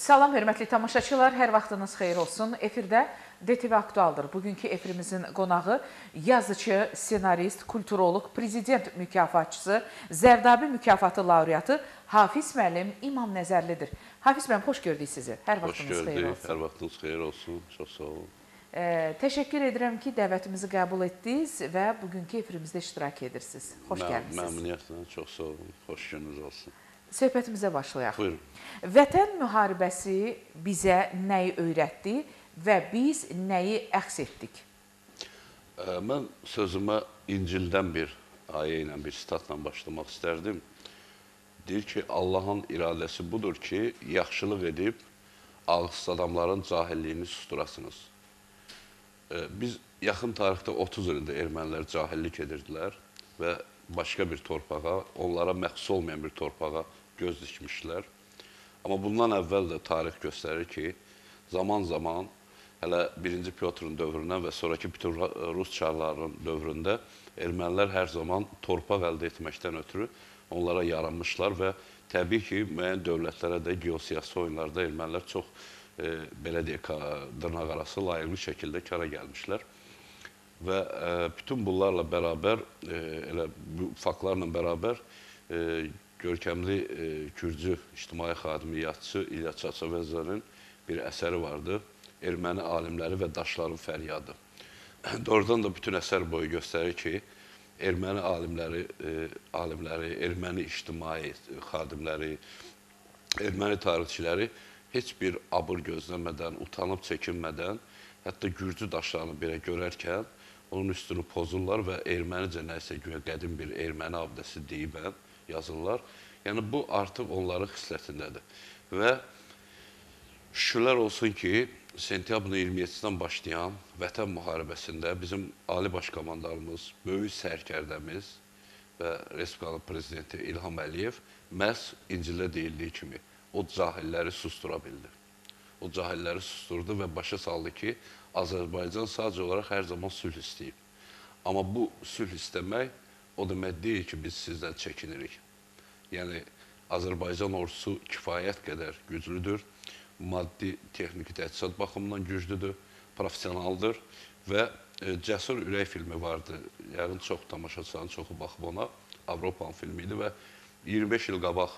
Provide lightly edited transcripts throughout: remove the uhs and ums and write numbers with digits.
Salam, hörmətli tamaşaçılar, hər vaxtınız xeyir olsun. Efirdə DTV Aktualdır. Bugünkü efirimizin qonağı yazıcı, senarist, kulturoloq, prezident mükafatçısı, Zərdabi mükafatı laureatı Hafiz müəllim İmam Nəzərlidir. Hafiz müəllim, xoş gördük sizi. Hər vaxtınız xeyir olsun. Hər vaxtınız xeyir olsun. Çox sağ olun. Təşəkkür edirəm ki, dəvətimizi qəbul etdiniz və bugünkü efirimizdə iştirak edirsiniz. Xoş gəlmişsiniz. Məmnuniyyətlə, çox sağ olun. Xoş gününüz olsun. Söhbətimizə başlayaq. Buyurun. Vətən müharibəsi bizə nəyi öyrətdi və biz nəyi əks etdik? Mən sözümə İncildən bir ayə ilə, bir sitatla başlamaq istərdim. Deyir ki, Allahın iradəsi budur ki, yaxşılıq edib ağız adamların cahilliyini susturasınız. Biz yaxın tarixdə 30 ildə ermənilər cahillik edirdilər və başqa bir torpağa, onlara məxsus olmayan bir torpağa göz dikmişlər. Amma bundan əvvəl də tarix göstərir ki, zaman-zaman hələ 1-ci Pyotrun dövründən və sonraki bütün Rus çarlarının dövründə ermənilər hər zaman torpaq əldə etməkdən ötürü onlara yaranmışlar və təbii ki, müəyyən dövlətlərə də geosiyasi oyunlarda ermənilər çox, belə deyək, dırnaqarası layiqli şəkildə kara gəlmişlər. Və bütün bunlarla bərabər, elə bu faktlarla bərabər görkəmli Gürcü ictimai xadimi, yazıçı İlyas Çaçavezənin bir əsəri vardı. Erməni alimləri və daşların fəryadı. Doğrudan da bütün əsər boyu göstərir ki, erməni alimləri, erməni ictimai xadimləri, erməni tarixçiləri heç bir abır gözləmədən, utanıb çəkinmədən, hətta Gürcü daşlarını belə görərkən onun üstünü pozurlar və ermənicə nəsə qədim bir erməni abidəsi deyibən yazırlar. Yəni, bu artıq onların xislətindədir. Və şükürlər olsun ki, sentyabrın 27-dən başlayan Vətən müharibəsində bizim Ali Baş Komandanımız, böyük sərkərdəmiz və Respublikanın prezidenti İlham Əliyev məhz İncildə deyildiyi kimi o cahilləri sustura bildi. O cahilləri susturdu və başa saldı ki, Azərbaycan sadəcə olaraq hər zaman sülh istəyib. Amma bu sülh istəmək o demək deyil ki, biz sizdən çəkinirik. Yəni, Azərbaycan ordusu kifayət qədər güclüdür, maddi, texniki təchizat baxımından güclüdür, profesionaldır və Cəsur Ürək filmi vardı. Yəni, çox tamaşaçıların çoxu baxıb ona. Avropanın filmi idi və 25 il qabaq,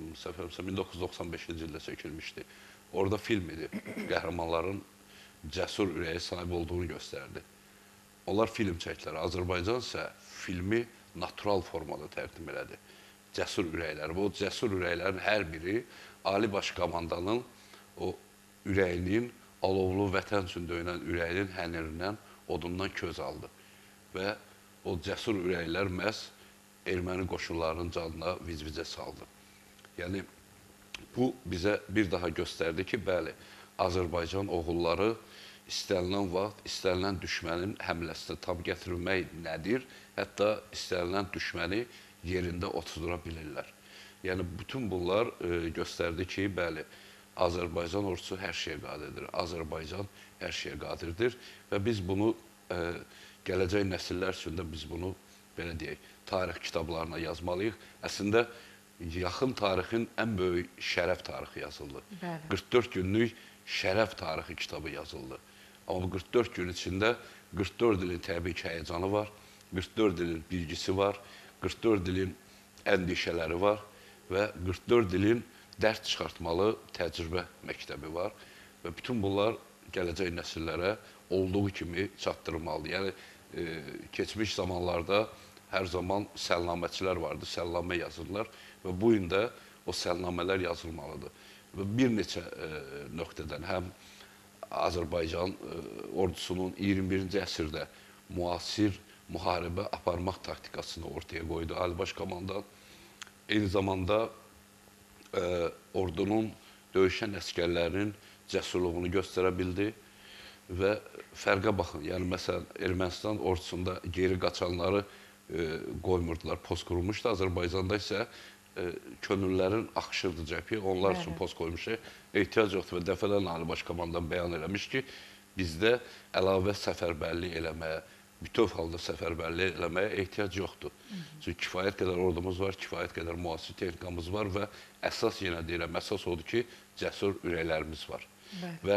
1995-ci ildə çəkilmişdi. Orada film idi. Qəhrəmanların cəsur ürəyə sahib olduğunu göstərdi. Onlar film çəkdilər. Azərbaycan isə filmi natural formada təqdim elədi. Cəsur ürəklər. Və o cəsur ürəklərin hər biri Ali Baş Komandanın o ürəyinin, alovlu vətən üçün döyünən ürəyinin hənirindən, odundan köz aldı. Və o cəsur ürəklər məhz erməni qoşullarının canına vicvicə saldı. Yəni, bu bizə bir daha göstərdi ki, bəli, Azərbaycan oğulları istənilən vaxt, istənilən düşmənin həmləsinə tam gətirilmək nədir? Hətta istənilən düşməni yerində oturdura bilirlər. Yəni, bütün bunlar göstərdi ki, bəli, Azərbaycan ordusu hər şeyə qadirdir. Azərbaycan hər şeyə qadirdir və biz bunu, gələcək nəsillər üçün də biz bunu, belə deyək, tarix kitablarına yazmalıyıq. Əslində, yaxın tarixin ən böyük şərəf tarixi yazıldı. 44 günlük şərəf tarixi kitabı yazıldı. Amma bu 44 gün içində 44 ilin təbii ki, həyəcanı var, 44 ilin bilgisi var, 44 ilin əndişələri var və 44 ilin dərd çıxartmalı təcrübə məktəbi var və bütün bunlar gələcək nəsillərə olduğu kimi çatdırılmalıdır. Yəni, keçmiş zamanlarda hər zaman səlnaməçilər vardı, səlnamə yazırlar və bu gün də o səlnamələr yazılmalıdır. Və bir neçə nöqtədən həm Azərbaycan ordusunun 21-ci əsrdə müasir müharibə aparmaq taktikasını ortaya qoydu Ali Baş Komandan. Eyni zamanda ordunun döyüşən əskərlərinin cəsurluğunu göstərə bildi və fərqə baxın. Yəni, məsələn, Ermənistan ordusunda geri qaçanları qoymurdular, post qurulmuşdu. Azərbaycanda isə könüllərin axışırdı cəbhəyə, onlar üçün post qoymuşdu. Ehtiyac yoxdur və dəfələrlə Ali Baş Komandan bəyan eləmiş ki, bizdə əlavə səfərbərlik eləməyə, bütöv halda səfərbərlik eləməyə ehtiyac yoxdur. Çünki kifayət qədər ordumuz var, kifayət qədər müasir texnikamız var və əsas yenə deyirəm, əsas odur ki, cəsur ürəklərimiz var. Və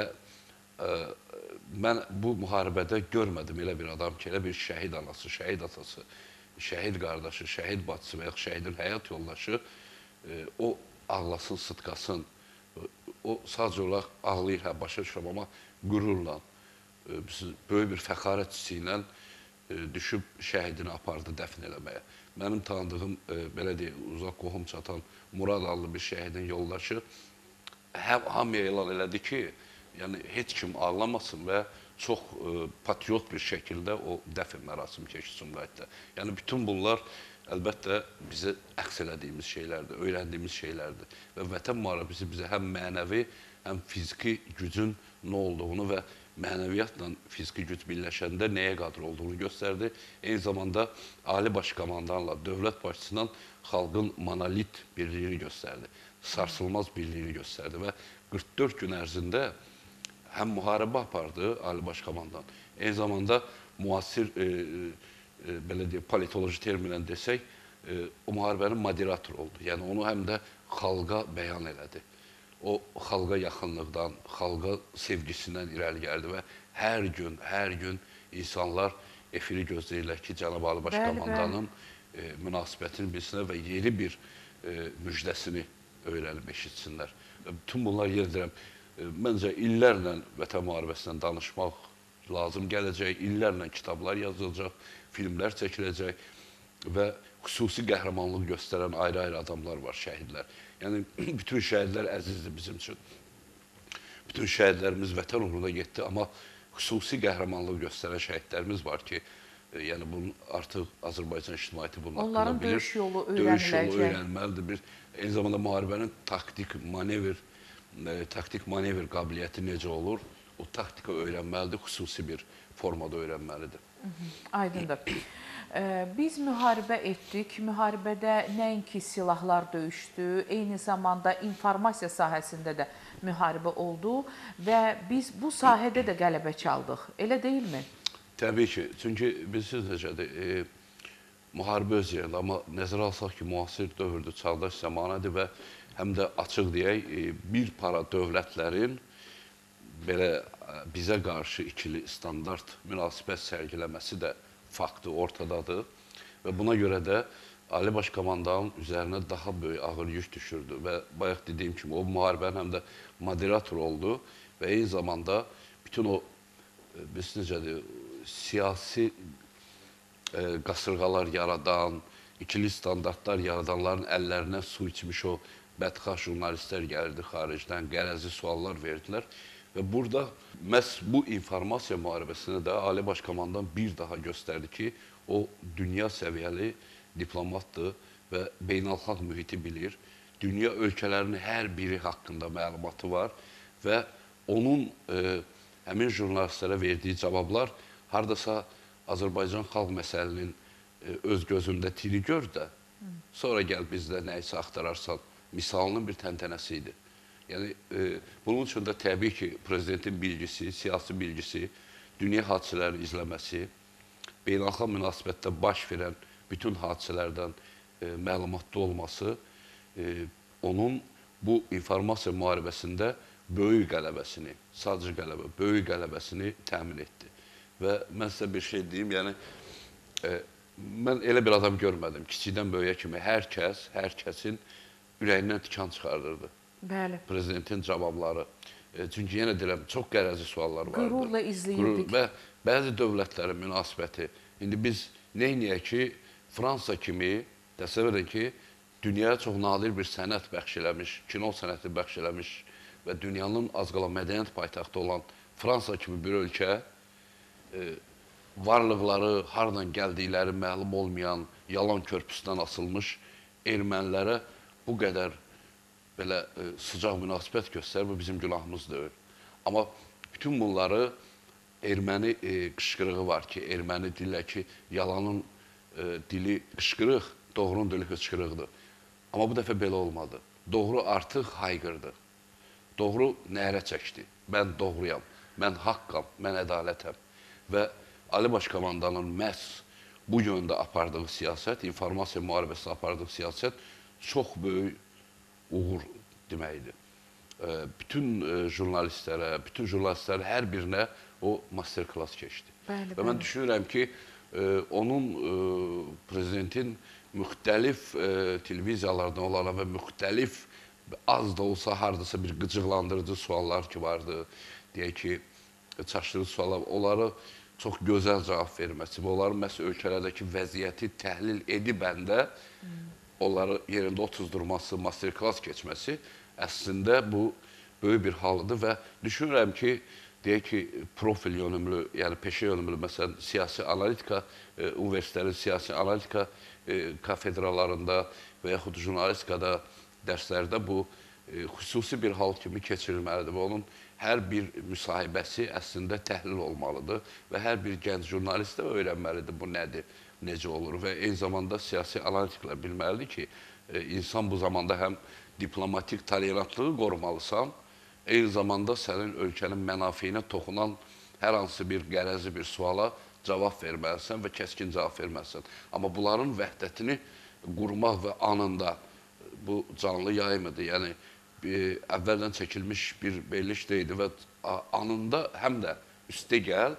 mən bu müharibədə görmədim elə bir adam ki, elə bir şəhid anası, şəhid atası, şəhid qardaşı, şəhid bacısı və ya şəhidin həyat yoldaşı o ağlasın, sıtqasın, o sadəcə olaraq ağlayır, başa düşürəm, amma qürurla, böyük bir fəxarət hissi ilə düşüb şəhidini apardı dəfn eləməyə. Mənim tanıdığım, belə deyək, uzaq qohum çatan Murad adlı bir şəhidin yoldaşı hamıya elan elədi ki, yəni heç kim ağlamasın və çox patriot bir şəkildə o dəfn mərasimi keçsin Sumqayıtda. Yəni bütün bunlar əlbəttə bizə əks elədiyimiz şeylərdir, öyrəndiyimiz şeylərdir. Və vətən müharibəsi bizə həm mənəvi, həm fiziki gücün nə olduğunu və mənəviyyatla fiziki güc birləşəndə nəyə qadir olduğunu göstərdi. Eyni zamanda Ali Baş Komandanla, dövlət başçısından xalqın monolit birliyini göstərdi. Sarsılmaz birliyini göstərdi və 44 gün ərzində həm müharibə apardı Ali Baş Komandan, eyni zamanda müasir, belə deyək, politoloji terminlə desək, o müharibənin moderatoru oldu. Yəni onu həm də xalqa bəyan elədi. O xalqa yaxınlıqdan, xalqa sevgisindən irəli gəldi və hər gün insanlar efiri gözləyirlər ki, Cənab Ali Baş Komandanın münasibətini bilsinlər və yeni bir müjdəsini öyrənib eşitsinlər. Bütün bunlar yenə deyirəm, məncə illərlə vətən müharibəsindən danışmaq lazım gələcək, illərlə kitablar yazılacaq, filmlər çəkiləcək və xüsusi qəhrəmanlıq göstərən ayrı-ayrı adamlar var, şəhidlər. Yəni, bütün şəhidlər əzizdir bizim üçün. Bütün şəhidlərimiz vətən uğruna getdi, amma xüsusi qəhrəmanlıq göstərən şəhidlərimiz var ki, yəni bunu artıq Azərbaycan ictimaiyyəti bunun haqqında bilir. Onların döyüş yolu öyrəniləcək. Döyüş yolu öyrənməlidir. Eyni zamanda müharibənin taktik manevr qabiliyyəti necə olur, o taktika öyrənməlidir, xüsusi bir formada öyrənməlidir. Aydındır. Biz müharibə etdik. Müharibədə nəinki silahlar döyüşdü, eyni zamanda informasiya sahəsində də müharibə oldu və biz bu sahədə də qələbə çaldıq. Elə deyilmi? Təbii ki. Çünki bilirsiniz necədir, müharibə öz yerində, amma nəzərə alsaq ki, müasir dövrdür, çağdaş zamanədir və həm də açıq deyək, bir para dövlətlərin belə bizə qarşı ikili standart münasibət sərgiləməsi də faktı ortadadır və buna görə də Ali Baş Komandanın üzərinə daha böyük ağır yük düşürdü və bayaq dediyim kimi o müharibənin həm də moderator oldu və eyni zamanda bütün o necədir, siyasi qasırğalar yaradan, ikili standartlar yaradanların əllərinə su içmiş o bədxah jurnalistlər gəldi xaricdən, qərəzli suallar verdilər. Və burada məhz bu informasiya müharibəsində də Ali Baş Komandan bir daha göstərdi ki, o dünya səviyyəli diplomatdır və beynəlxalq mühiti bilir. Dünya ölkələrinin hər biri haqqında məlumatı var və onun həmin jurnalistlərə verdiyi cavablar hardasa Azərbaycan xalq məsəlinin öz gözündə tiri gör də, sonra gəl bizdə nə isə axtararsan misalının bir təntənəsi idi. Yəni, bunun üçün də təbii ki, prezidentin bilgisi, siyasi bilgisi, dünya hadisələrini izləməsi, beynəlxalq münasibətdə baş verən bütün hadisələrdən məlumatlı olması onun bu informasiya müharibəsində böyük qələbəsini, sadəcə qələbə, böyük qələbəsini təmin etdi. Və mən sizə bir şey deyim, yəni, mən elə bir adam görmədim, kiçikdən böyüyə kimi hər kəsin ürəyindən tikan çıxardırdı. Bəli. Prezidentin cavabları. Çünki yenə deyirəm, çox qərəzli suallar vardı. Qürurla izləyirdik. Və bəzi dövlətlərin münasibəti. İndi biz neyniyək ki, Fransa kimi, təsəvvür edin ki, dünyaya çox nadir bir sənət bəxş eləmiş, kino sənəti bəxş eləmiş və dünyanın az qala mədəniyyət paytaxtı olan Fransa kimi bir ölkə varlıqları, haradan gəldikləri məlum olmayan, yalan körpüsündən asılmış ermənilərə bu qədər belə sıcaq münasibət göstərir, bu bizim günahımız deyil. Amma bütün bunları erməni qışqırığı var ki, erməni dillə ki, yalanın dili qışqırıq, doğrunun dili qışqırıqdır. Amma bu dəfə belə olmadı. Doğru artıq hayqırdı. Doğru nərə çəkdi. Mən doğruyam, mən haqqam, mən ədalətəm. Və Ali Başkomandanın məhz bu yöndə apardığı siyasət, informasiya müharibəsi apardığı siyasət çox böyük uğur deməkdir. Bütün jurnalistlər hər birinə o master-klass keçdi. Və mən düşünürəm ki, onun prezidentin müxtəlif televiziyalardan olan və müxtəlif az da olsa hardasa bir qıcıqlandırıcı suallar ki vardı, deyək ki, çaşdırıcı suallar, onları çox gözəl cavab verməsi və onların məhz ölkələrdəki vəziyyəti təhlil edib bəndə onları yerində otuzdurması, master-klass keçməsi əslində bu böyük bir halıdır və düşünürəm ki, deyək ki, profil yönümlü, yəni peşə yönümlü, məsələn, siyasi analitika, universitetlərin siyasi analitika kafedralarında və yaxud jurnalistikada, dərslərdə bu xüsusi bir hal kimi keçirilməlidir və onun hər bir müsahibəsi əslində təhlil olmalıdır və hər bir gənc jurnalist də öyrənməlidir bu nədir, necə olur və eyni zamanda siyasi analitiklər bilməlidir ki, insan bu zamanda həm diplomatik tolerantlığı qorumalısan, eyni zamanda sənin ölkənin mənafeyinə toxunan hər hansı bir qərəzi bir suala cavab verməlisən və kəskin cavab verməlisən. Amma bunların vəhdətini qurmaq və anında bu canlı yayımıdır. Yəni, əvvəldən çəkilmiş bir veriliş deyildi və anında həm də üstə gəl,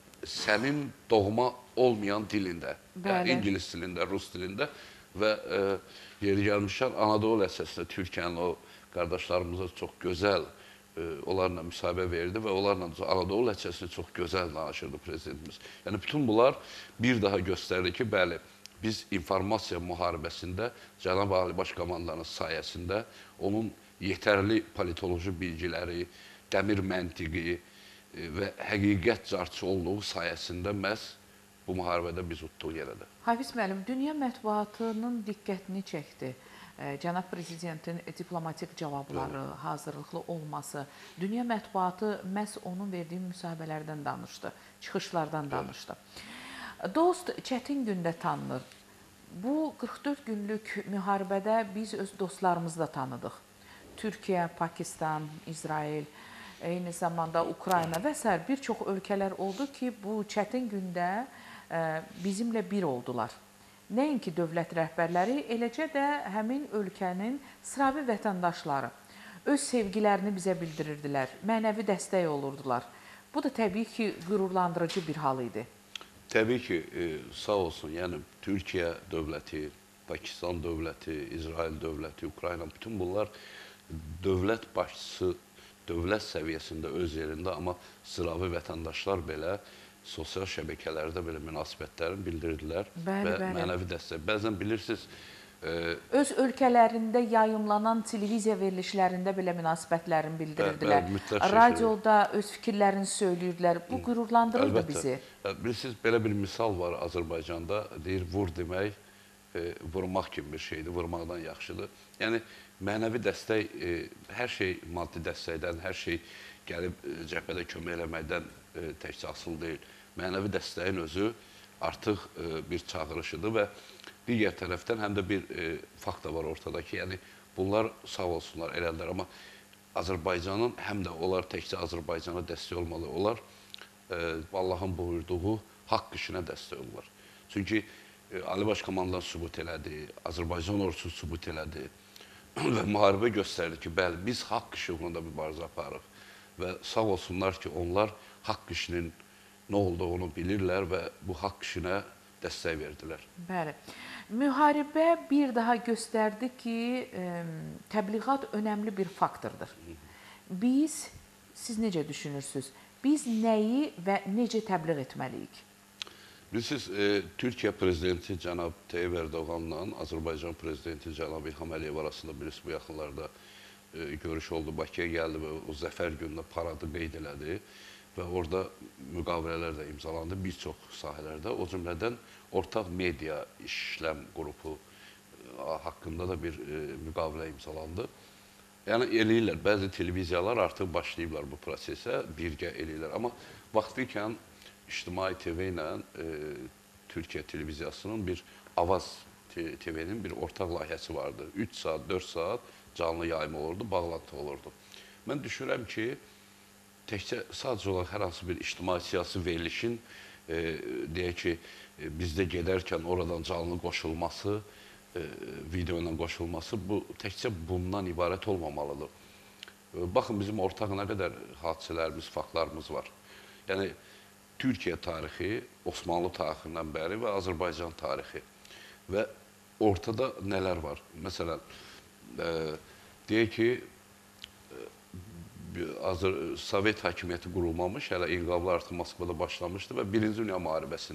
sənin doğma olmayan dilində, yəni İngilis dilində, Rus dilində və yeri gəlmişlər Anadolu əsasında Türkiyənin o qardaşlarımıza çox gözəl onlarla müsahibə verdi və onlarla Anadolu əsasında çox gözəl danışırdı prezidentimiz. Yəni, bütün bunlar bir daha göstərdi ki, bəli, biz informasiya müharibəsində Cənab Ali Başkomandanın sayəsində onun yetərli politoloji bilgiləri, dəmir məntiqi və həqiqət carçı olduğu sayəsində məhz bu müharibədə biz utduq yerədə. Hafiz müəllim, dünya mətbuatının diqqətini çəkdi. Cənab Prezidentin diplomatik cavabları, hazırlıqlı olması, dünya mətbuatı məhz onun verdiyi müsahibələrdən danışdı, çıxışlardan danışdı. Dost çətin gündə tanınır. Bu 44 günlük müharibədə biz öz dostlarımızı da tanıdıq. Türkiyə, Pakistan, İsrail, eyni zamanda Ukrayna və s. bir çox ölkələr oldu ki, bu çətin gündə bizimlə bir oldular. Nəinki dövlət rəhbərləri, eləcə də həmin ölkənin sıravi vətəndaşları öz sevgilərini bizə bildirirdilər, mənəvi dəstək olurdular. Bu da təbii ki, qürurlandırıcı bir hal idi. Təbii ki, sağ olsun, yəni Türkiyə dövləti, Pakistan dövləti, İsrail dövləti, Ukrayna, bütün bunlar dövlət başçısı, dövlət səviyyəsində öz yerində, amma sıravi vətəndaşlar belə sosial şəbəkələrdə belə münasibətlərini bildirdilər və mənəvi dəstək. Bəzən bilirsiniz, öz ölkələrində yayımlanan televiziya verilişlərində belə münasibətlərini bildirirdilər. Radioda öz fikirlərini söyləyirdilər. Bu qürurlandırırdı bizi. Bilirsiniz, belə bir misal var Azərbaycanda. Deyir, vur demək, vurmaq kimi bir şeydir, vurmaqdan yaxşıdır. Yəni, mənəvi dəstək, hər şey maddi dəstəkdən, hər şey gəlib cəbhədə kömək eləməkdən təkcə asıl deyil. Mənəvi dəstəyin özü artıq bir çağırışıdır və digər tərəfdən həm də bir fakt da var ortada ki, yəni bunlar sağ olsunlar, elədirlər. Amma Azərbaycanın həm də onlar təkcə Azərbaycana dəstək olmalı. Onlar Allahın buyurduğu haqq işinə dəstək olurlar. Çünki Ali Başkomandan sübut elədi, Azərbaycan ordusu sübut elədi və müharibə göstərdi ki, bəli, biz haqq işi uğrunda mübarizə aparırıq. Və sağ olsunlar ki, onlar haqq işinin nə olduğunu bilirlər və bu haqq işinə dəstək verdilər. Bəli. Müharibə bir daha göstərdi ki, təbliğat önəmli bir faktordur. Siz necə düşünürsünüz? Biz nəyi və necə təbliğ etməliyik? Bilirsiniz, Türkiyə prezidenti cənab Tayyip Erdoğanla Azərbaycan prezidenti cənab İlham Əliyev arasında bilirsiniz, bu yaxınlarda görüş oldu. Bakıya gəldi və o zəfər günündə paradı qeyd elədi və orada müqavilələr də imzalandı bir çox sahələrdə. O cümlədən ortaq media işləm qrupu haqqında da bir müqavilə imzalandı. Yəni, eləyirlər, bəzi televiziyalar artıq başlayıblar bu prosesə, birgə eləyirlər. Amma vaxtlıkən İctimai TV ilə Türkiyə televiziyasının bir Avaz TV-nin bir ortaq layihəsi vardı. 3 saat, 4 saat canlı yayımı olurdu, bağlantı olurdu. Mən düşünürəm ki, təkcə sadəcə olaraq hər hansı bir ictimai siyasi verilişin deyək ki, bizdə gedərkən oradan canlı qoşulması, video ilə qoşulması, bu təkcə bundan ibarət olmamalıdır. Baxın, bizim ortaq nə qədər hadisələrimiz, faktlarımız var. Yəni, Türkiyə tarixi, Osmanlı tarixindən bəri və Azərbaycan tarixi və ortada nələr var? Məsələn, deyək ki, Sovet hakimiyyəti qurulmamış, hələ inqilablar artıq Moskvada başlamışdı və Birinci Dünya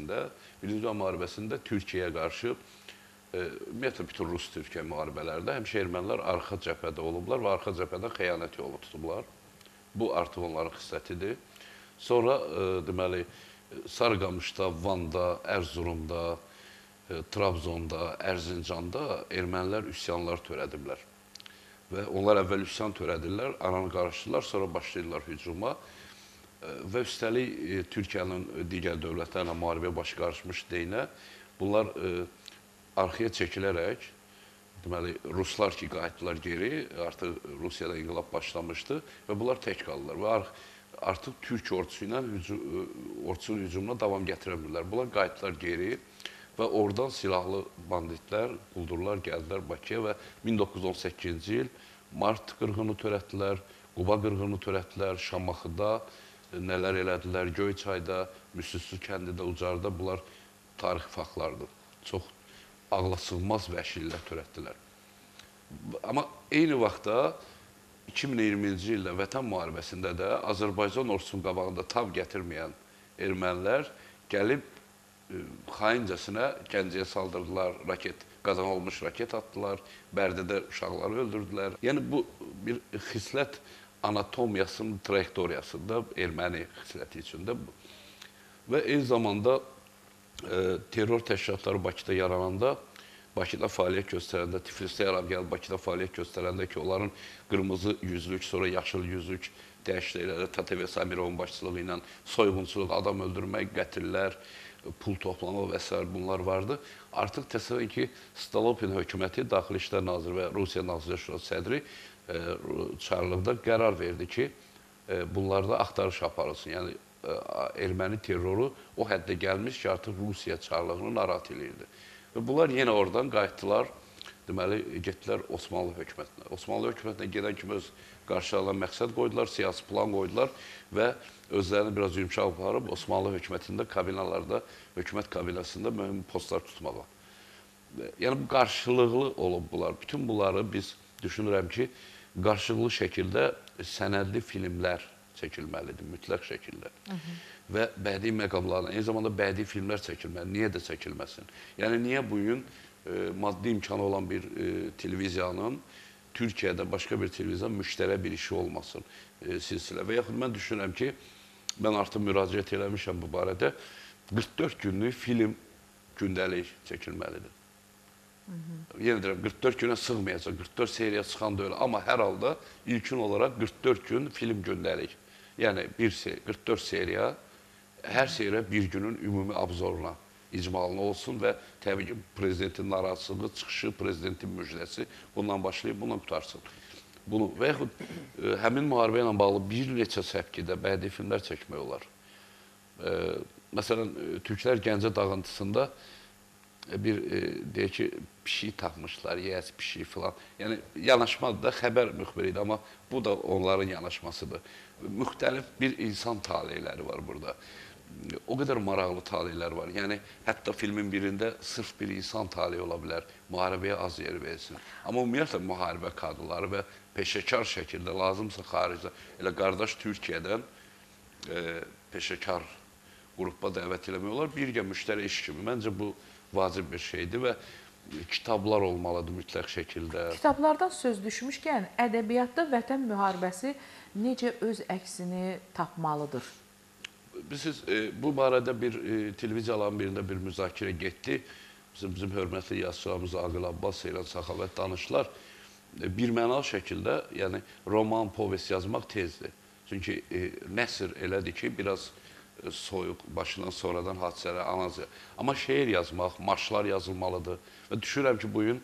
müharibəsində Türkiyəyə qarşı, ümumiyyətlə, bütün Rus-Türkiyə müharibələrdə həmişə ermənilər arxa cəbhədə olublar və arxa cəbhədən xəyanət yolu tutublar. Bu artıq onların xislətidir. Sonra, deməli, Sarıqamışda, Van'da, Ərzurumda, Trabzonda, Ərzincanda ermənilər üsyanlar törədiblər. Və onlar əvvəl üsyan törədirlər, aranı qarışdırırlar, sonra başlayırlar hücuma və üstəlik Türkiyənin digər dövlətlərlə müharibəyə başı qarışmış deyinə, bunlar arxaya çəkilərək, deməli, Ruslar ki, qayıtdılar geri, artıq Rusiyada inqilab başlamışdı və bunlar tək qaldılar və artıq Türk ordusunun hücumuna davam gətirəmirlər. Bunlar qayıtdılar geri və oradan silahlı banditlər, quldurlar gəldilər Bakıya və 1918-ci il Mart qırğını törətdilər, Quba qırğını törətdilər, Şamaxıda nələr elədilər, Göyçayda, Müslüsü kəndidə, Ucarda, bunlar tarixi faktlardır. Çox ağlasığmaz vəhşilər törətdilər. Amma eyni vaxtda 2020-ci ildə Vətən müharibəsində də Azərbaycan ordusunun qabağında tab gətirməyən ermənilər gəlib xaincəsinə Gəncəyə saldırdılar, qazan olmuş raket atdılar, Bərdədə uşaqları öldürdülər. Yəni, bu bir xislət anatomiyasının trayektoriyasında erməni xisləti içində bu. Və eyni zamanda terror təşkilatları Bakıda yarananda, Bakıda fəaliyyət göstərəndə, Tiflisdə gəlib Bakıda fəaliyyət göstərəndə ki, onların qırmızı yüzlük, sonra yaşıl yüzlük dəyişiklikləri TTV Samirovun başçılığı ilə soyğunçuluq, adam öldürmək, qətillər, pul toplamaq və s. bunlar vardı. Artıq təsəvvür ki, Stalopin hökuməti, Daxili İşlər Naziri və Rusiya Nazirlər Şurası sədri çarlıqda qərar verdi ki, bunlarda axtarış aparılsın. Yəni, erməni terroru o həddə gəlmiş ki, artıq Rusiya çarlığını narahat edirdi. Və bunlar yenə oradan qayıtdılar, deməli, getdilər Osmanlı hökumətinə. Osmanlı hökumətinə gedən kimi öz qarşılarına məqsəd qoydular, siyasi plan qoydular və özlərini biraz yumşaq aparıb Osmanlı hökumətində kabinalarda, hökumət kabinasında mühüm postlar tutmağa. Yəni, bu qarşılıqlı olub bunlar. Bütün bunları biz düşünürəm ki, qarşılıqlı şəkildə sənədli filmlər çəkilməlidir, mütləq şəkildə. Və bədii məqamlarla, eyni zamanda bədii filmlər çəkilməlidir. Niyə də çəkilməsin? Yəni, niyə bugün maddi imkanı olan bir televiziyanın Türkiyədə başqa bir televiziyanın müştərə bir işi olmasın silsilə. Və yaxud mən düşünürəm ki, mən artıq müraciət eləmişəm bu barədə, 44 günlük film gündəlik çəkilməlidir. Yenə deyirəm, 44 günə sığmayacaq, 44 seriya çıxan da öyle. Amma hər halda ilkin olaraq 44 gün film gündəlik. Yəni, 44 seriya, hər seriya bir günün ümumi abzoruna, icmalına olsun və təbii ki, prezidentin narazılığı, çıxışı, prezidentin müjdəsi bundan başlayıb, bundan qutarsın. Bunu və yaxud həmin müharibə ilə bağlı bir neçə səpkidə bədii filmlər çəkmək olar. Məsələn, Türklər Gəncə dağıntısında bir, deyək ki, pişik tapmışlar, yiyəsi pişik filan. Yəni, yanaşmadır da, xəbər müxbiri idi, amma bu da onların yanaşmasıdır. Müxtəlif bir insan taleyləri var burada. O qədər maraqlı taleylər var. Yəni, hətta filmin birində sırf bir insan taleyi ola bilər, müharibəyə az yer versin. Amma ümumiyyətlə, müharibə kadrları və peşəkar şəkildə, lazımsa xaricdə, elə qardaş Türkiyədən peşəkar qrupa dəvət eləmək olar, birgə müştərə iş kimi. Məncə, bu vacib bir şeydir və kitablar olmalıdır mütləq şəkildə. Kitablardan söz düşmüşkən, ədəbiyyatda Vətən müharibəsi necə öz əksini tapmalıdır? Bilirsiniz, bu barədə bir televiziyaların birində bir müzakirə getdi. Bizim hörmətli yazıçılarımız Aqil Abbas, Seyran Səxavət danışdılar. Birmənalı şəkildə, yəni roman, povest yazmaq tezdir. Çünki nəsr elədir ki, biraz soyuq, başından sonradan hadisələr, analiz. Amma şeir yazmaq, marşlar yazılmalıdır. Və düşünürəm ki, bugün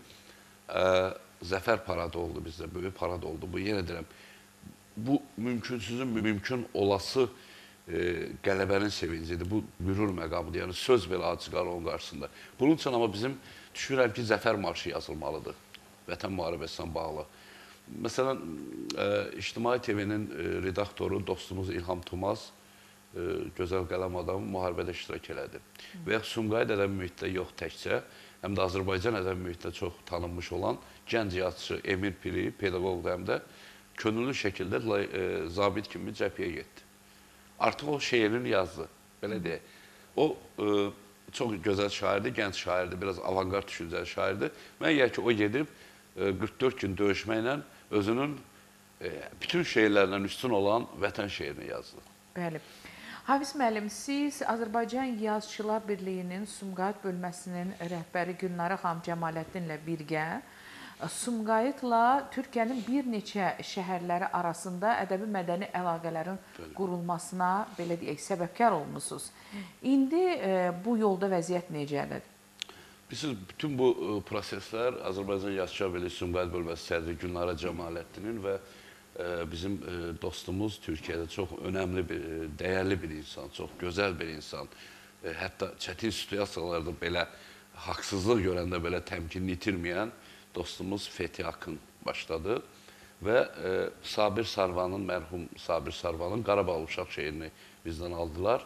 zəfər paradı oldu bizdə, böyük parad oldu. Bu, yenə deyirəm, bu mümkünsüzün mümkün olası qələbənin sevincidir. Bu qürur məqamıdır. Yəni söz belə acı qar onun qarşısında. Bunun üçün amma bizim düşünürəm ki, zəfər marşı yazılmalıdır. Vətən müharibəsinə bağlı. Məsələn, İctimai TV-nin redaktoru, dostumuz İlham Tumaz, gözəl qələm adamı müharibədə iştirak elədi. Və yaxud Sumqayıt ədəbi mühitdə yox təkcə, həm də Azərbaycan ədəbi mühitdə çox tanınmış olan gənc yazıçı Emir Piri, pedaqoq həm də könüllü şəkildə zabit kimi cəbhəyə getdi. Artıq o şeirini yazdı, belə deyək. O çox gözəl şairdir, gənc şairdir, biraz avangard düşüncəli şairdir. Mən əgər ki, o gedib 44 gün döyüşməklə özünün bütün şeirlərdən üstün olan vətən şeirini yazdı. Bəli. Hafiz müəllim, siz Azərbaycan Yazıçılar Birliyinin Sumqayıt bölməsinin rəhbəri Gülnara xanım Cəmaləddinlə birgə Sumqayıtla Türkiyənin bir neçə şəhərləri arasında ədəbi-mədəni əlaqələrin qurulmasına, belə deyək, səbəbkar olmusunuz. İndi bu yolda vəziyyət necədir? Bilirsiniz, bütün bu proseslər Azərbaycan Yazıçılar Birliyi Sumqayıt bölməsi sədri Gülnara Cəmaləddinin və bizim dostumuz Türkiyədə çox önəmli bir, dəyərli bir insan, çox gözəl bir insan. Hətta çətin situasiyalarda belə haqsızlıq görəndə belə təmkinini itirməyən dostumuz Fethi Akın başladı və Sabir Sarvanın, mərhum Sabir Sarvanın Qarabağ Uşaq şeirini bizdən aldılar.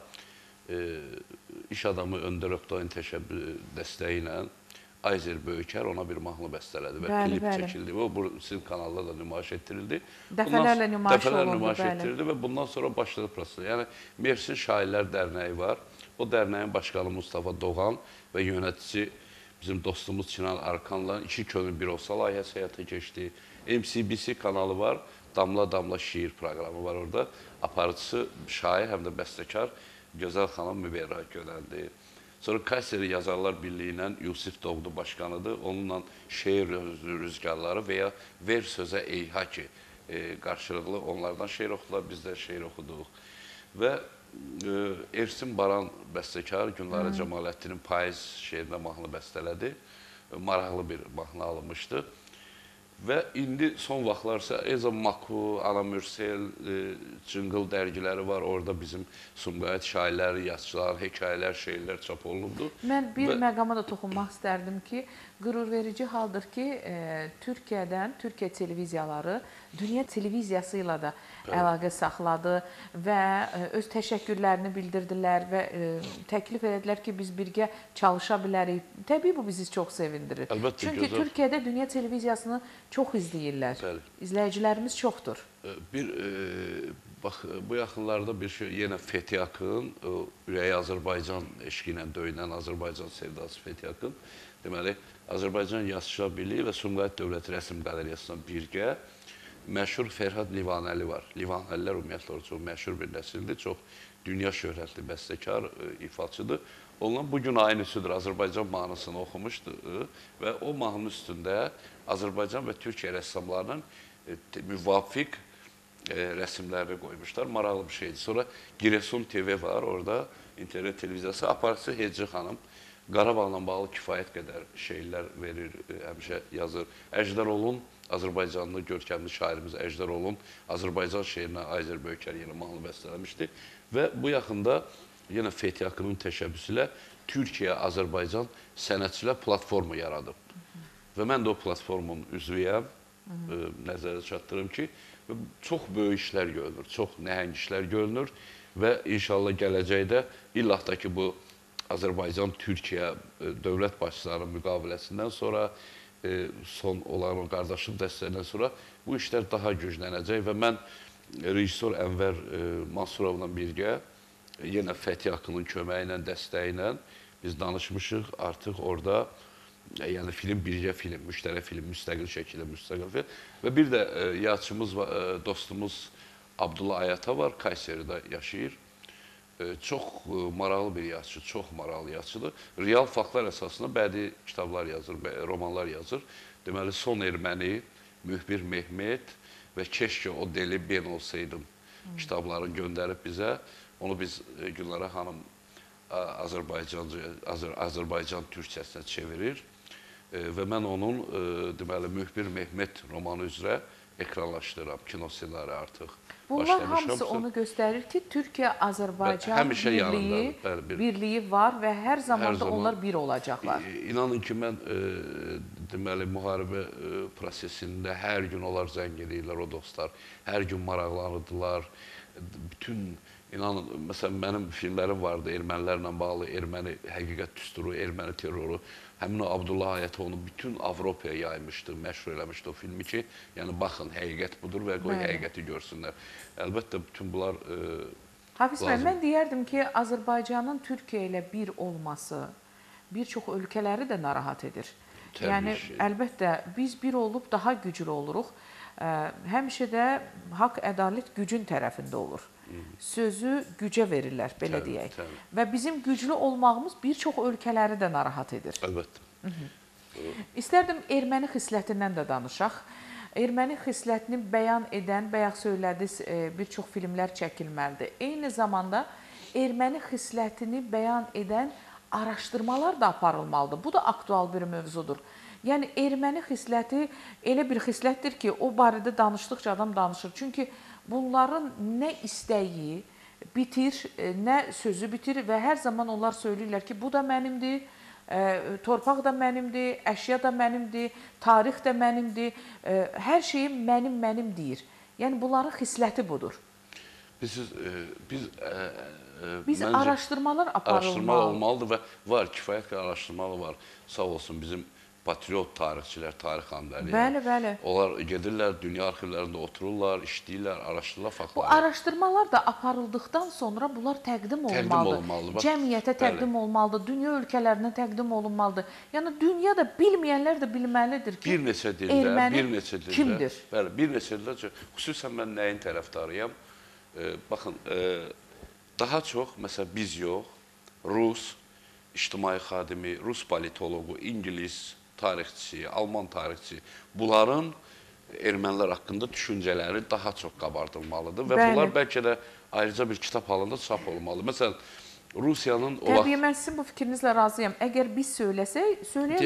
İş adamı Öndər Oqtayın dəstəyi ilə Ayzer Böyükər ona bir mahnı bəstələdi və klip çəkildi. O, sizin kanalda da nümayiş etdirildi. Dəfələrlə nümayiş etdirildi və bundan sonra başladı proses. Yəni, Mersin Şairlər Dərnəyi var. O dərnəyin başqanı Mustafa Doğan və yönetici bizim dostumuz Çinan Arkanla iki könül bir olsa layihəsi həyata keçdi. MCBC kanalı var. Damla Damla şiir proqramı var orada. Aparıcısı şair həm də bəstəkar Gözəl xanım Müberra Gönəldi. Sonra Kayseri Yazarlar Birliyi ilə Yusif Doğdu başkanıdır. Onunla şeir rüzgarları və ya ver sözə eyhaki qarşılıqlı onlardan şeir oxudular, biz də şeir oxuduq. Və Ersin Baran bəstəkar Gülnara Cəmaləddinin Payız şeirinə mahnı bəstələdi. Maraqlı bir mahnı alınmışdı. Və indi son vaxtlarsa Eza Maku, Ana Mürsel, Cıngıl dərgiləri var. Orada bizim Sumqayıt şairləri, yazıçılar, hekayələr, şeirlər çap olunubdur. Mən bir məqama da toxunmaq istərdim ki, qürurverici haldır ki, Türkiyədən, Türkiyə televiziyaları dünya televiziyası ilə də əlaqə saxladı və öz təşəkkürlərini bildirdilər və təklif elədilər ki, biz birgə çalışa bilərik. Təbii bu bizi çox sevindirir. Əlbəttə, çünki gözəl. Türkiyədə dünya televiziyasını çox izləyirlər. Bəli. İzləyicilərimiz çoxdur. Bax, bu yaxınlarda bir şey, yenə Fethi Akın, Ürəyi Azərbaycan eşqi ilə döyünən Azərbaycan sevdası Fethi Akın, deməli, Azərbaycan Yazıçılar Birliyi və Sumqayıt Dövlət Rəsm Qaleriyasından birgə məşhur Fərhad Livanəli var. Livanəlilər ümumiyyətlə çox məşhur bir nəsildir, çox dünya şöhrətli bəstəkar, ifaçıdır. Ondan bugün aynısıdır, Azərbaycan mahnısını oxumuşdu və o mahnının üstündə Azərbaycan və Türkiyə rəssamlarının müvafiq rəsimlərini qoymuşlar. Maraqlı bir şeydir. Sonra Giresun TV var, orada internet televiziyası. Aparıcısı Hecci xanım Qarabağla bağlı kifayət qədər şeylər verir, həmişə yazır. Əjdərolun, Azərbaycanlı görkəmli şairimiz Əjdərolun Azərbaycan şeirinə Ayzer Böyükər yeni mahnı bəstələmişdi. Və bu yaxında yenə Fethi Akının təşəbbüsü ilə Türkiyə-Azərbaycan sənətçilər platformu yaradıb. Və mən də o platformun üzvüyəm, nəzərə çatdırım ki, çox böyük işlər görünür, çox nəhəng işlər görünür və inşallah gələcəkdə illah da ki, bu Azərbaycan-Türkiyə dövlət başçılarının müqaviləsindən sonra, son olan o qardaşlıq dəstəyindən sonra bu işlər daha güclənəcək və mən rejissor Ənvər Mansurovla birgə yenə Fethi Akının köməyi ilə, dəstəyi ilə biz danışmışıq. Artıq orada yəni film, birgə film, müştərək film, müstəqil şəkildə müstəqil film və bir də yazıçımız, dostumuz Abdullah Ayata var, Kayseridə yaşayır. Çox maraqlı bir yazıçı, çox maraqlı yazıçıdır. Real faktlar əsasında bədii kitablar yazır, romanlar yazır. Deməli, Son Erməni, Mühbir Mehmet və Keşke o deli ben olsaydım kitablarını göndərib bizə. Onu biz Gülnara xanım Azərbaycan türkçəsinə çevirir və mən onun deməli, Mühbir Mehmet romanı üzrə ekranlaşdıram, kino ssenari artıq Bunlar başlamışam. hamısı onu göstərir ki, Türkiyə-Azərbaycan Həmişə yanındadır, bəli, birliyi var və hər zaman da zaman onlar bir olacaqlar. İnanın ki, mən deməli, müharibə prosesində hər gün onlar zəng edirlər, o dostlar. Hər gün maraqlanırdılar. Bütün, inanın, məsələn, mənim filmlərim vardı ermənilərlə bağlı, erməni həqiqət düsturu, erməni terroru. Həmin o Abdullah Ayətovunu bütün Avropaya yaymışdı, məşhur eləmişdi o filmi ki, yəni baxın, həqiqət budur və qoy həqiqəti görsünlər. Əlbəttə, bütün bunlar Hafiz bəy, mən deyərdim ki, Azərbaycanın Türkiyə ilə bir olması bir çox ölkələri də narahat edir. Yəni, əlbəttə, biz bir olub daha güclü oluruq. Həmişə də haqq, ədalət gücün tərəfində olur. Sözü gücə verirlər, belə deyək. Və bizim güclü olmağımız bir çox ölkələri də narahat edir. Əlbəttə. İstərdim erməni xislətindən də danışaq. Erməni xislətini bəyan edən, bayaq söylədiniz, bir çox filmlər çəkilməlidir. Eyni zamanda erməni xislətini bəyan edən araşdırmalar da aparılmalıdır. Bu da aktual bir mövzudur. Yəni, erməni xisləti elə bir xislətdir ki, o barədə danışdıqca adam danışır. Çünki bunların nə istəyi bitir, nə sözü bitir və hər zaman onlar söyləyirlər ki, bu da mənimdir, torpaq da mənimdir, əşya da mənimdir, tarix də mənimdir, hər şeyi mənim deyir. Yəni, bunların xisləti budur. Biz araşdırmalar aparılmalı. Araşdırmalar olmalıdır və var, kifayət qədər araşdırmalar var. Sağ olsun bizim patriot tarixçilər, tarix xanları. Bəli, bəli. Onlar gedirlər, dünya arxivlərində otururlar, işləyirlər, araşdırırlar faktları. Bu araşdırmalar da aparıldıqdan sonra bunlar təqdim olunmalıdır. Cəmiyyətə təqdim olmalıdır, dünya ölkələrinə təqdim olunmalıdır. Yəni, dünyada bilməyənlər də bilməlidir ki, erməni kimdir? Bəli, bir neçə dildə, xüsusən mən nəyin tərəfdarıyam? Baxın, daha çox, məsələn, biz yox, Rus ictimai xadimi, Rus politologu, İngilis tarixçisi, Alman tarixçisi, bunların ermənilər haqqında düşüncələri daha çox qabardılmalıdır və bunlar bəlkə də ayrıca bir kitab halında çap olmalı. Məsələn, Rusiyanın... Təbii, mən sizin bu fikrinizlə razıyam. Əgər biz söyləyək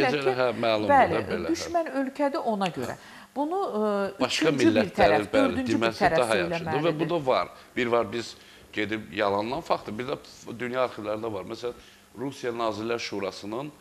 ki, düşmən ölkədir ona görə. Bunu üçüncü bir tərəf, dördüncü bir tərəf söyləməlidir. Və bu da var. Bir var, biz gedib yalandan faktdır. Bir də dünya arxivlərində var. Məsələn, Rusiya Nazirlər Şurasının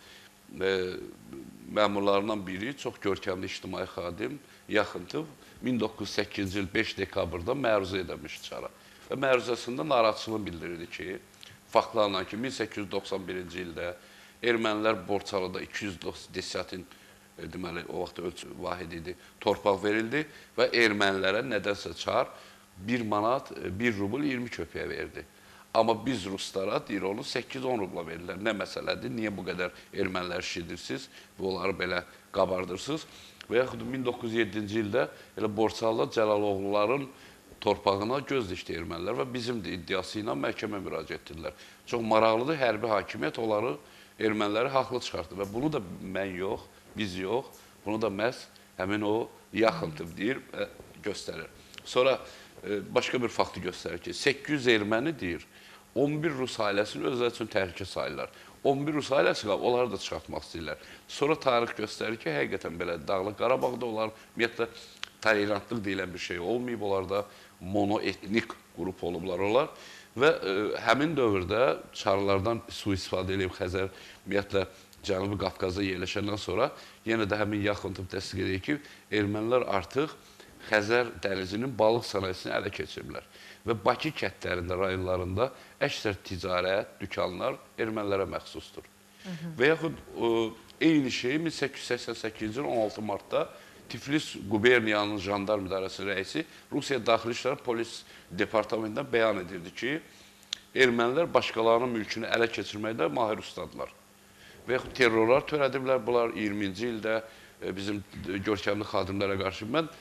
məmurlarından biri, çox görkəmli ictimai xadim Yaxıntov 1908-ci il 5 dekabrda məruzə edilmiş çara. Və məruzəsində narahatçılıq bildirirdi ki, faktlarla ki, 1891-ci ildə ermənilər Borçalıda 200 desatin, deməli, o vaxt ölçü vahid idi, torpaq verildi və ermənilərə nədənsə çar 1 manat, 1 rubl 20 köpəyə verdi. Amma biz ruslara deyir, onu 8-10 rubla verirlər. Nə məsələdir? Niyə bu qədər ermənilər şişirirsiniz və onları belə qabardırsınız? Və yaxud 1907-ci ildə elə Borçalıda Cəlaloğluların torpağına göz dişdi ermənilər və bizim də iddiası ilə məhkəmə müraciət etdilər. Çox maraqlıdır, hərbi hakimiyyət onları, erməniləri haqlı çıxartdı və bunu da mən yox, biz yox, bunu da məhz həmin o Yaxıntov deyir, göstərir. Sonra başqa bir faktı göstərir ki, 800 erməni deyir, 11 Rus ailəsini özləri üçün təhlükə sayırlar. 11 Rus ailəsi qalıb, onları da çıxartmaq istəyirlər. Sonra tarix göstərir ki, həqiqətən belə Dağlıq Qarabağda onlar, ümumiyyətlə, tolerantlıq deyilən bir şey olmayıb, onlar da monoetnik qrup olublar onlar. Və həmin dövrdə çarlardan sui-istifadə edib Xəzər, ümumiyyətlə, Cənubi Qafqazda yerləşəndən sonra yenə də həmin Yaxıntov təsdiq edir ki, ermənilər artıq Xəzər dənizinin balıq sənayesini ələ keçiriblər. Və Bakı kəndlərində, rayonlarında əksər ticarət, dükanlar ermənilərə məxsusdur. Və yaxud eyni şey 1888-ci il 16 martda Tiflis Quberniyanın jandarm idarəsi rəisi Rusiya Daxili İşlər Polis Departamentindən bəyan edirdi ki, ermənilər başqalarının mülkünü ələ keçirməkdə mahir ustadırlar. Və yaxud terrorlar törədiblər bunlar 20-ci ildə bizim görkəmli xadimlərə qarşı. Mən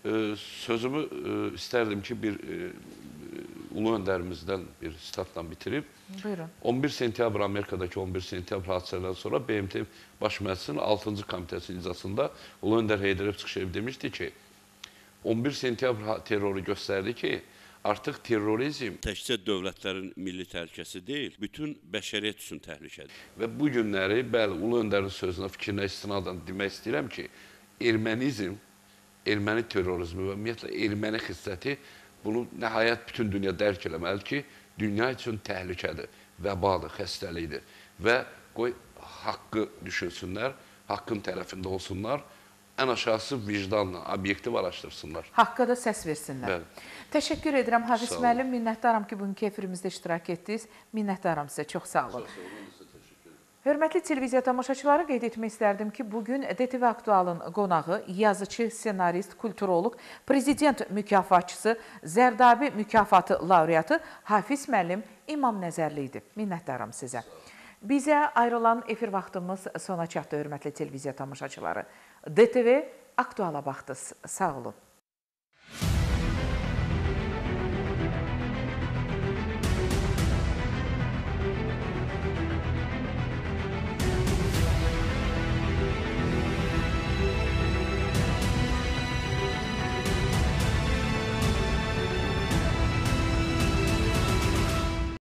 sözümü istərdim ki, bir ulu öndərimizdən bir sitatla bitirib. Buyurun. 11 sentyabr, Amerikadakı 11 sentyabr hadisədən sonra BMT Baş Məclisinin 6-cı komitəsinin iclasında ulu öndər Heydər Əliyev çıxışıb demişdi ki, 11 sentyabr terroru göstərdi ki, artıq terrorizm təkcə dövlətlərin milli təhlükəsi deyil, bütün bəşəriyyət üçün təhlükədir. Və bu günləri, bəli, ulu öndərin sözünə, fikrinə istinadən demək istəyirəm ki, ermənizm erməni terrorizmi və ümumiyyətlə erməni xisləti bunu nəhayət bütün dünya dərk eləməlidir ki, dünya üçün təhlükədir, vəbadır, xəstəlikdir və qoy haqqı düşünsünlər, haqqın tərəfində olsunlar, ən aşağısı vicdanla, obyektiv araşdırsınlar. Haqqa da səs versinlər. Bəli. Təşəkkür edirəm Hafiz müəllim, minnətdaram ki, bugünkü efirimizdə iştirak etdiniz. Minnətdaram sizə, çox sağ olun. Hörmətli televiziya tamaşaçıları, qeyd etmək istərdim ki, bugün DTV Aktualın qonağı, yazıcı, senarist, kulturoloq, prezident mükafatçısı, Zərdabi mükafatı laureatı Hafiz müəllim İmam Nəzərli idi. Minnətdaram sizə. Bizə ayrılan efir vaxtımız sona çatdı, hörmətli televiziya tamaşaçıları. DTV Aktuala baxdınız. Sağ olun.